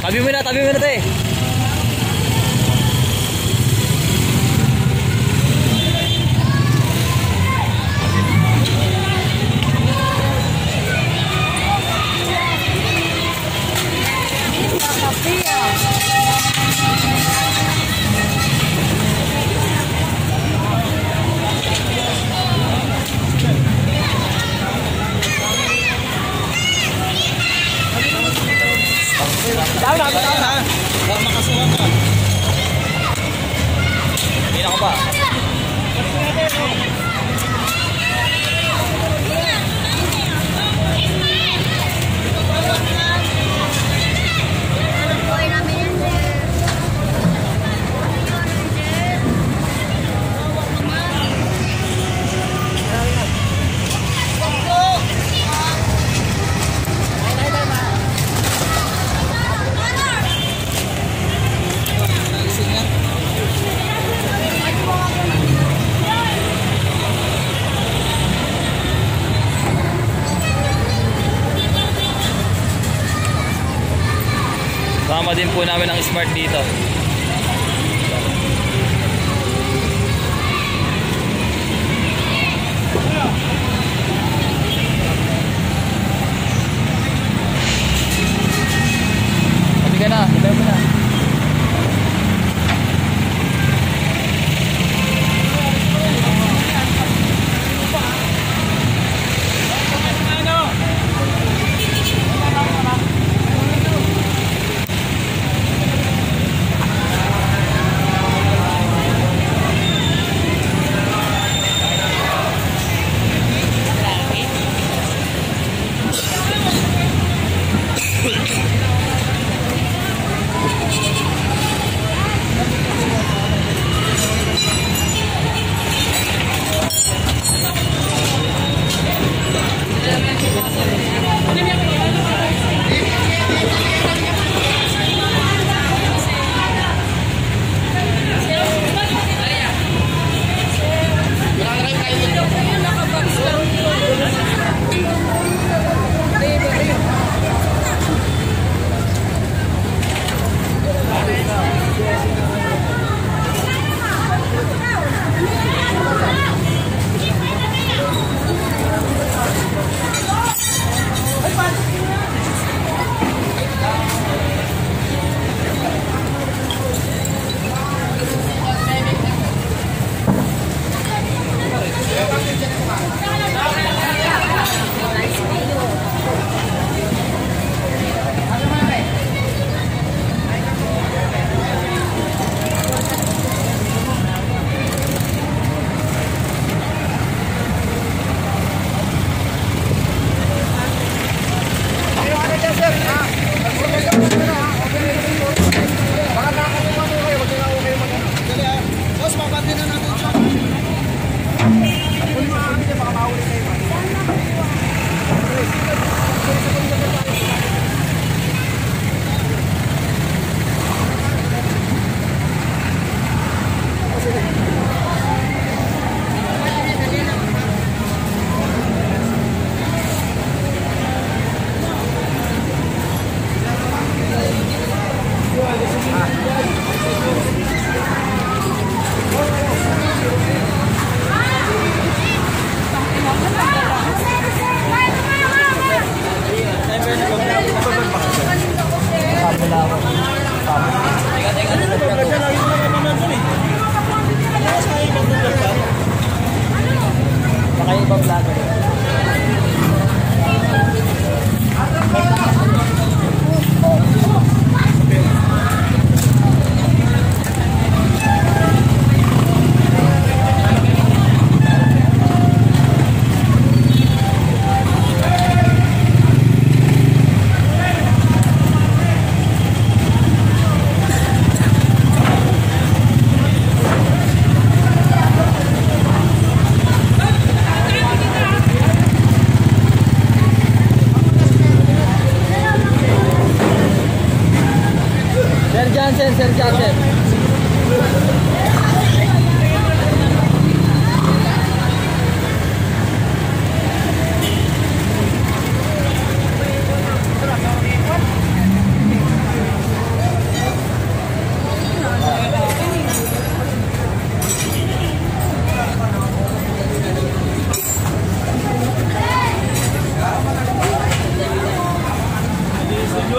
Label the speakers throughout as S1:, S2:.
S1: Tabi mo na te.
S2: Tahu na. Baka makasuhan ka. Hindi na ko ba? Kasama din po namin ang Smart dito. Pati ka na, hintay mo na. Sir Jansen.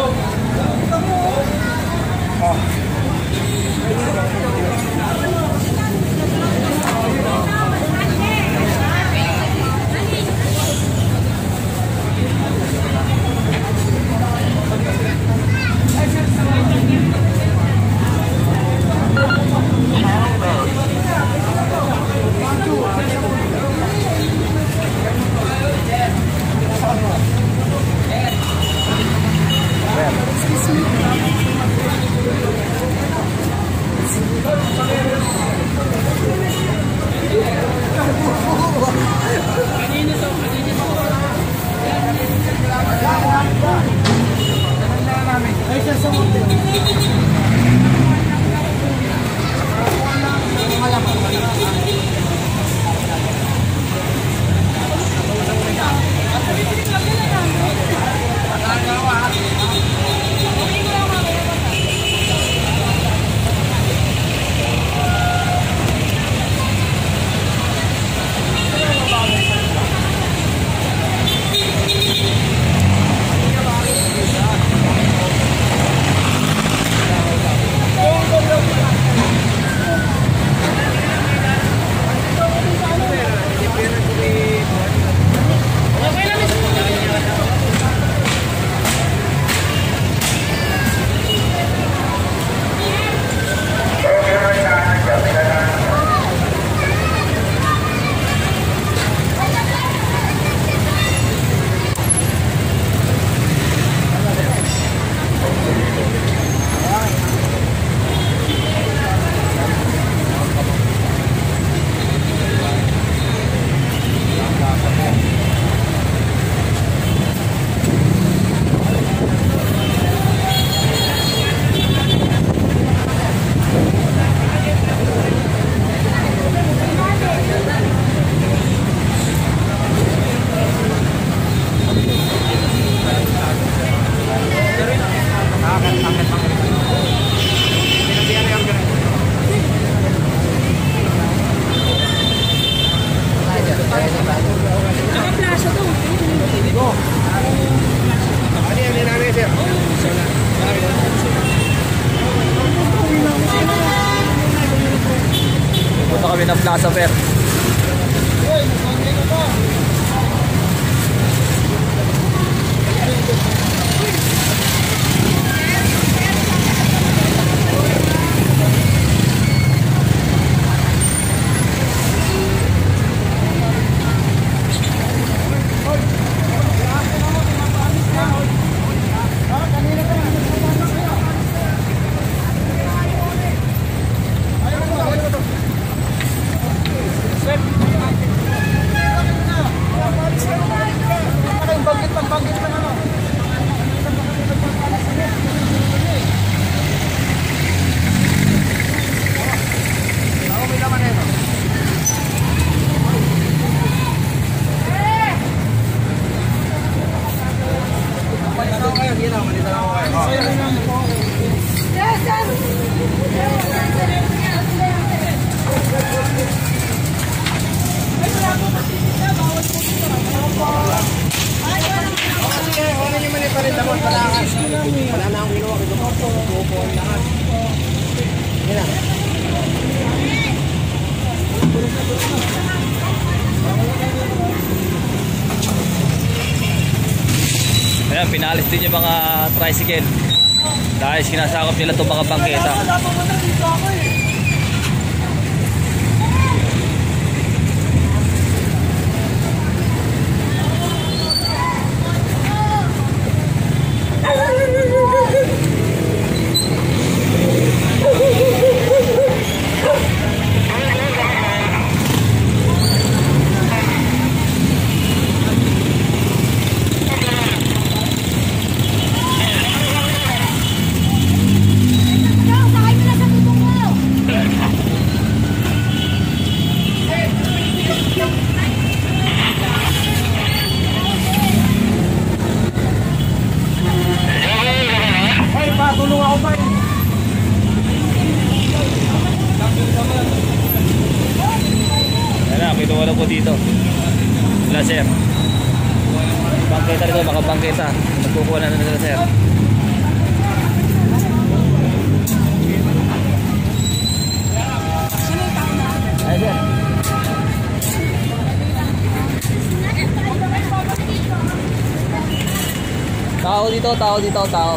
S2: Punta kami ng Plaza Fair. Ayan, pinalis din yung mga tricycle dahil sinasakop nila itong mga bangketa. Kinuha ko dito. Wala sir. Bangketa rito, makabangketa. Nagkukuha na nila sir. dito, tao dito, tao.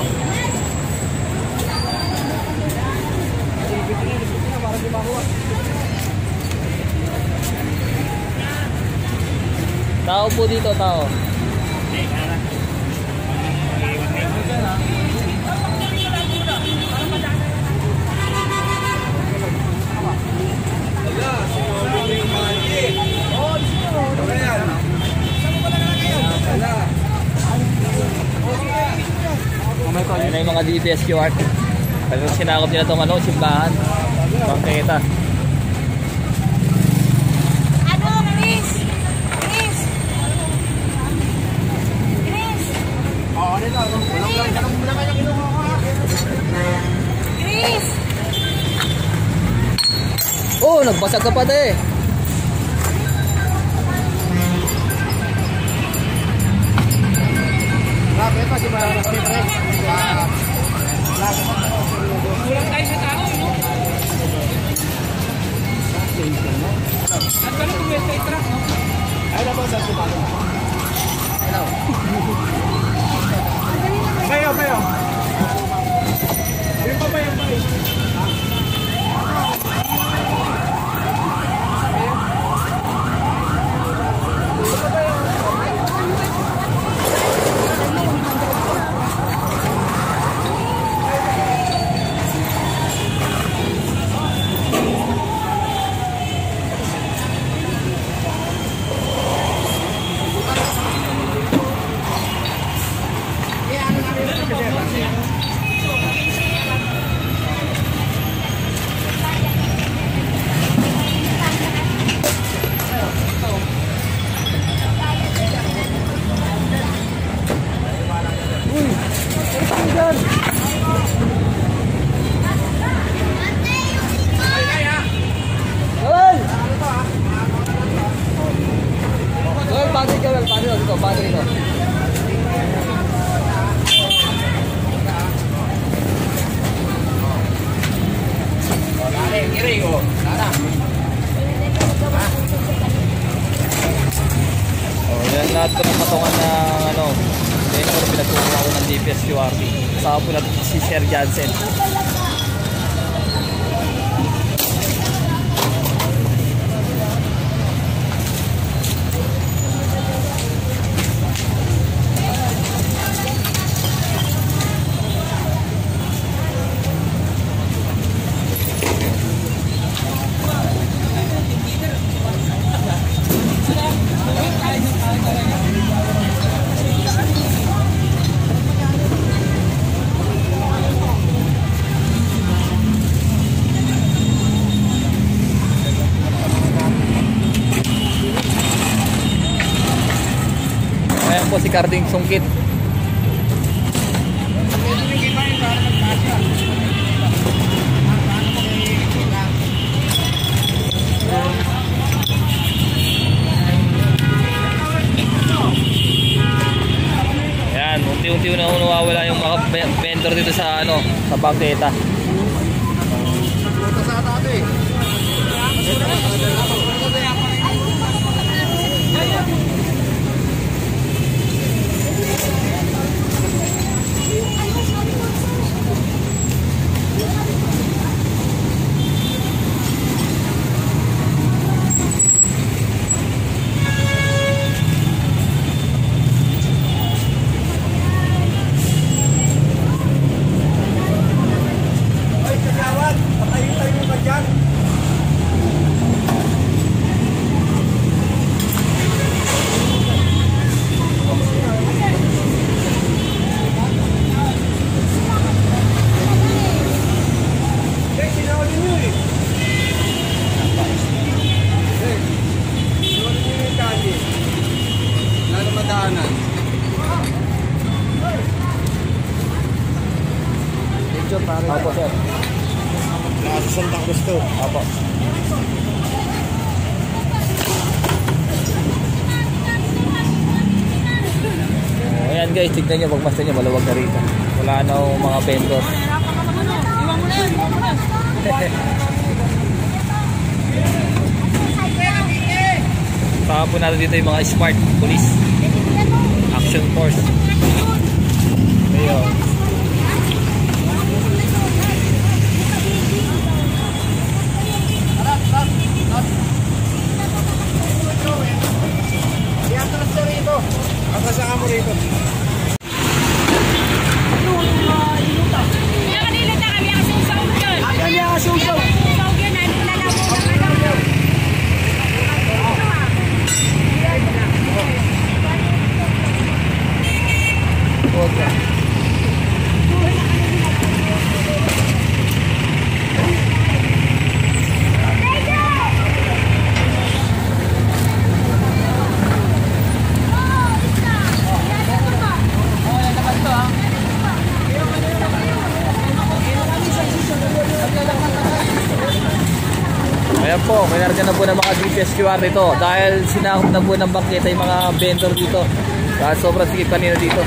S2: Tao po dito, tao. Ayan na yung mga DPS QR. Talagang sinakop nila itong ano, simbahan. Bangketa.
S1: Ano, Chris? Chris? Chris?
S3: Oo, ano lang. Walang lang muna kayo kinuha ko ha.
S1: Chris?
S2: Oh, nagbasag ka pa eh.
S3: Grabe pa, di ba lang kasi pre? Kulang tayo sa tao, no? At pala tumiyos kay truck, no? Ay, naman sa tumalo. Hello. Bayo, bayo. Yung pa bayo, bayo.
S2: Padre dito.
S3: Dale, kiri ko. Tara.
S2: Oh, yan lahat ko ng patungan ng ano. Yan ko pinagkukuha ko ng DPS QRT. Kasama po natin si Sir Jansen. Ayan po si Carding Sungkit. Ayan, unti-unti na nawawala yung mga vendor dito sa ano, sa bangketa.
S3: Ito sa tabi.
S2: Apo sir.
S3: Nasa Santa Cruz to.
S2: Apo. Ayan guys, tignan nyo, pagmasdan nyo, maluwag na rito. Wala na mga vendor.
S1: Iwan mo na yan, iwan mo na.
S2: Saka po natin dito yung mga smart police, action force. Ayun.
S3: Iatras ka rito. Atrasan mo rito.
S1: Kaya kanila na kami ang susawag yun.
S3: Kanya ka susaw.
S1: Susawag yun, ano na lang mo ng ano.
S2: Okay. Ayan po, may narga na po ng mga DPS QR dito dahil sinakop na po ng bangketa yung mga vendor dito. Dahil sobrang sikip kanina dito.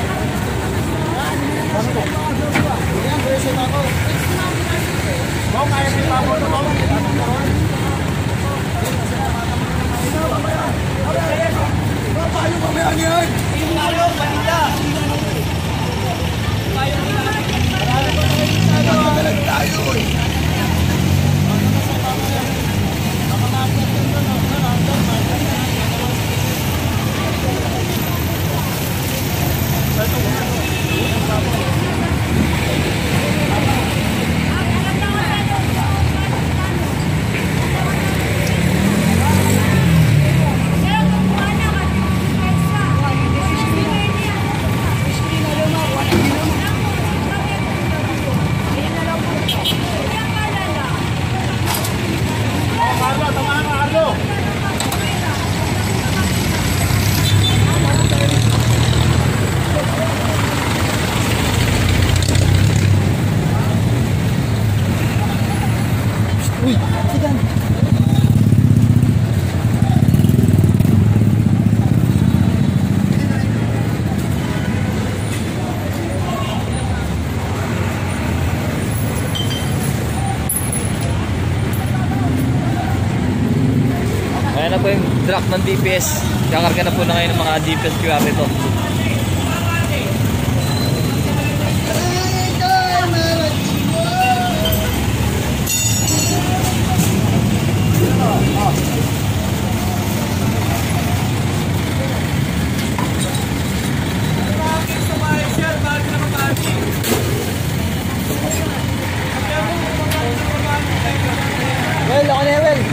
S2: Ayan na po yung truck ng DPS. Kakarga na po na ngayon ng mga DPS QR ito. Well, ako na well.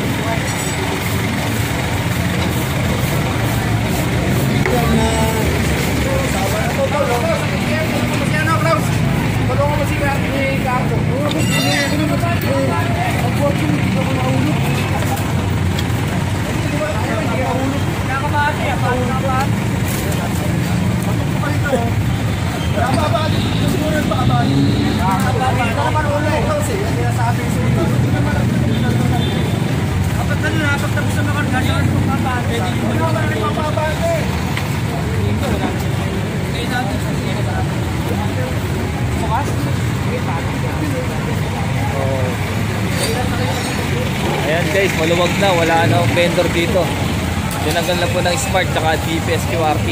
S2: Ayan guys, maluwag na, wala na ang vendor dito. Tinanggal na po ng Smart tsaka DPS QRT.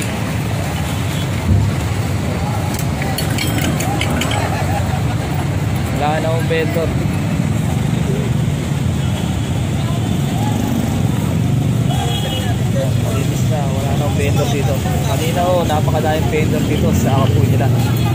S2: Wala na ang vendor. Malinis na, wala na ang vendor dito. Kanina napakadaming vendor dito sa apoy nila.